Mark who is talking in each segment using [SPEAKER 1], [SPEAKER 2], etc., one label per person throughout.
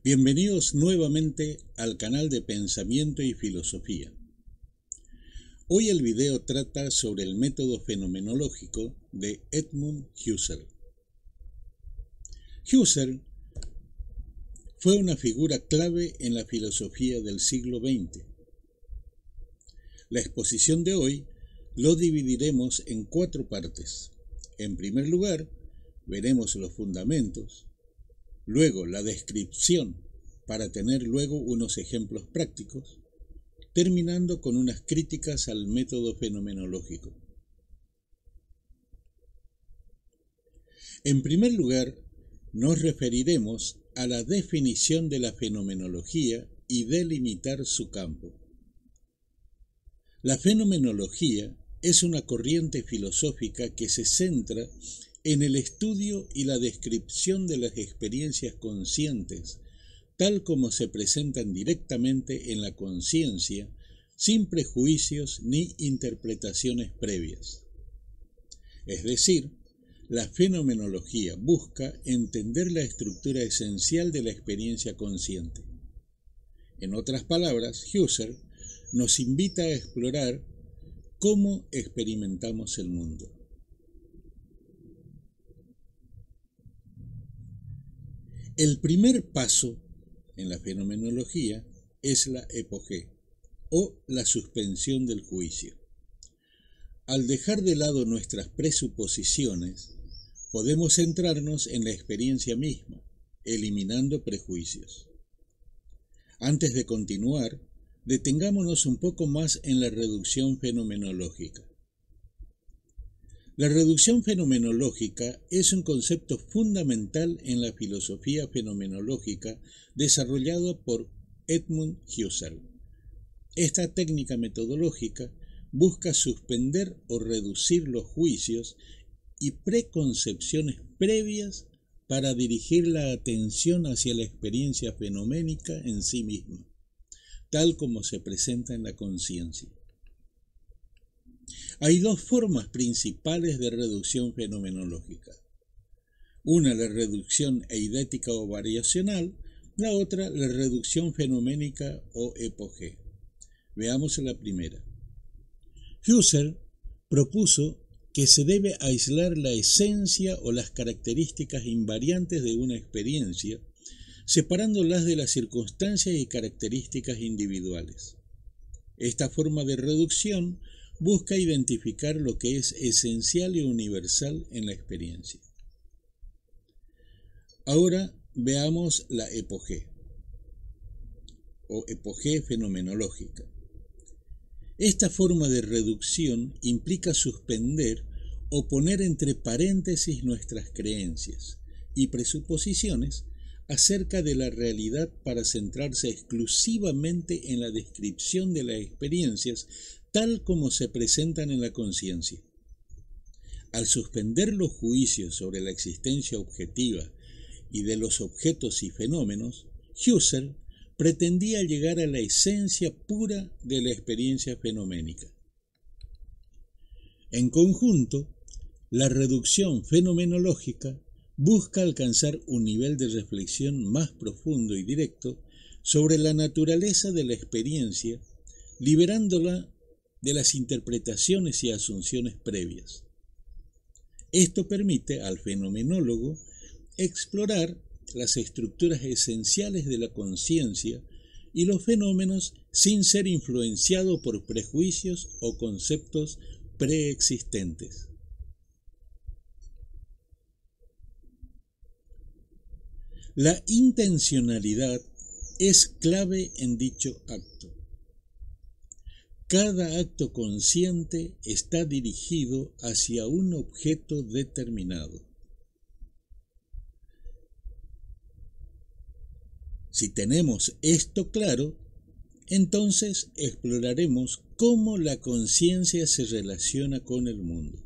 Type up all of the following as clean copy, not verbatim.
[SPEAKER 1] Bienvenidos nuevamente al canal de Pensamiento y Filosofía. Hoy el video trata sobre el método fenomenológico de Edmund Husserl. Husserl fue una figura clave en la filosofía del siglo XX. La exposición de hoy lo dividiremos en 4 partes. En primer lugar, veremos los fundamentos, luego la descripción para tener luego unos ejemplos prácticos, terminando con unas críticas al método fenomenológico. En primer lugar, nos referiremos a la definición de la fenomenología y delimitar su campo. La fenomenología es una corriente filosófica que se centra en el estudio y la descripción de las experiencias conscientes, tal como se presentan directamente en la conciencia, sin prejuicios ni interpretaciones previas. Es decir, la fenomenología busca entender la estructura esencial de la experiencia consciente. En otras palabras, Husserl nos invita a explorar cómo experimentamos el mundo. El primer paso en la fenomenología es la epogé, o la suspensión del juicio. Al dejar de lado nuestras presuposiciones, podemos centrarnos en la experiencia misma, eliminando prejuicios. Antes de continuar, detengámonos un poco más en la reducción fenomenológica. La reducción fenomenológica es un concepto fundamental en la filosofía fenomenológica desarrollado por Edmund Husserl. Esta técnica metodológica busca suspender o reducir los juicios y preconcepciones previas para dirigir la atención hacia la experiencia fenoménica en sí misma, tal como se presenta en la conciencia. Hay 2 formas principales de reducción fenomenológica. Una, la reducción eidética o variacional, la otra, la reducción fenoménica o epogé. Veamos la primera. Husserl propuso que se debe aislar la esencia o las características invariantes de una experiencia, separándolas de las circunstancias y características individuales. Esta forma de reducción busca identificar lo que es esencial y universal en la experiencia. Ahora veamos la epogé, o epogé fenomenológica. Esta forma de reducción implica suspender o poner entre paréntesis nuestras creencias y presuposiciones acerca de la realidad para centrarse exclusivamente en la descripción de las experiencias tal como se presentan en la conciencia. Al suspender los juicios sobre la existencia objetiva y de los objetos y fenómenos, Husserl pretendía llegar a la esencia pura de la experiencia fenoménica. En conjunto, la reducción fenomenológica busca alcanzar un nivel de reflexión más profundo y directo sobre la naturaleza de la experiencia, liberándola de las interpretaciones y asunciones previas. Esto permite al fenomenólogo explorar las estructuras esenciales de la conciencia y los fenómenos sin ser influenciado por prejuicios o conceptos preexistentes. La intencionalidad es clave en dicho acto. Cada acto consciente está dirigido hacia un objeto determinado. Si tenemos esto claro, entonces exploraremos cómo la conciencia se relaciona con el mundo.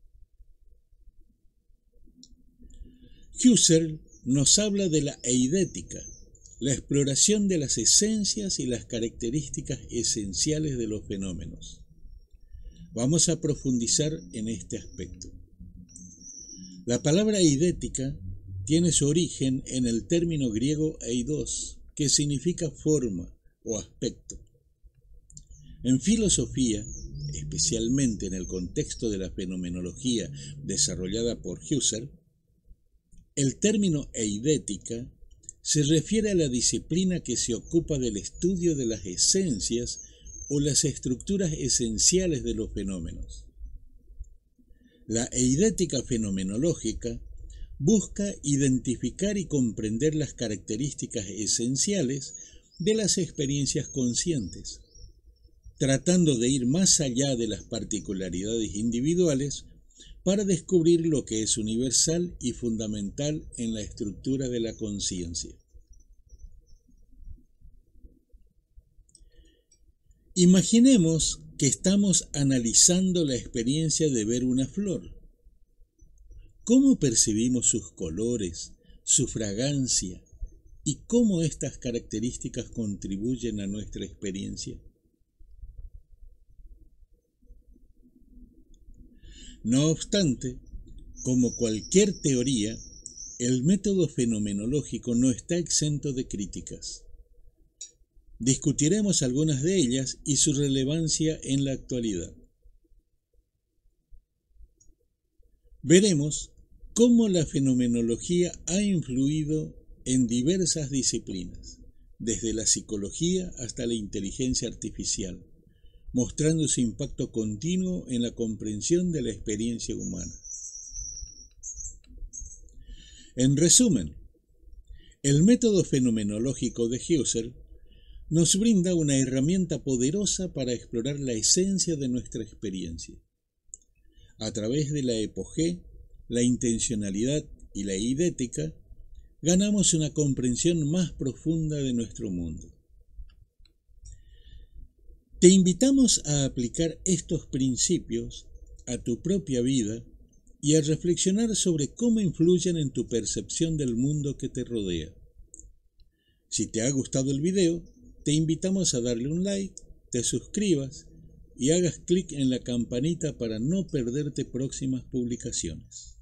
[SPEAKER 1] Husserl nos habla de la eidética, la exploración de las esencias y las características esenciales de los fenómenos. Vamos a profundizar en este aspecto. La palabra eidética tiene su origen en el término griego eidos, que significa forma o aspecto. En filosofía, especialmente en el contexto de la fenomenología desarrollada por Husserl, el término eidética se refiere a la disciplina que se ocupa del estudio de las esencias o las estructuras esenciales de los fenómenos. La eidética fenomenológica busca identificar y comprender las características esenciales de las experiencias conscientes, tratando de ir más allá de las particularidades individuales para descubrir lo que es universal y fundamental en la estructura de la conciencia. Imaginemos que estamos analizando la experiencia de ver una flor. ¿Cómo percibimos sus colores, su fragancia y cómo estas características contribuyen a nuestra experiencia? No obstante, como cualquier teoría, el método fenomenológico no está exento de críticas. Discutiremos algunas de ellas y su relevancia en la actualidad. Veremos cómo la fenomenología ha influido en diversas disciplinas, desde la psicología hasta la inteligencia artificial, mostrando su impacto continuo en la comprensión de la experiencia humana. En resumen, el método fenomenológico de Husserl nos brinda una herramienta poderosa para explorar la esencia de nuestra experiencia. A través de la epogé, la intencionalidad y la eidética, ganamos una comprensión más profunda de nuestro mundo. Te invitamos a aplicar estos principios a tu propia vida y a reflexionar sobre cómo influyen en tu percepción del mundo que te rodea. Si te ha gustado el video, te invitamos a darle un like, te suscribas y hagas clic en la campanita para no perderte próximas publicaciones.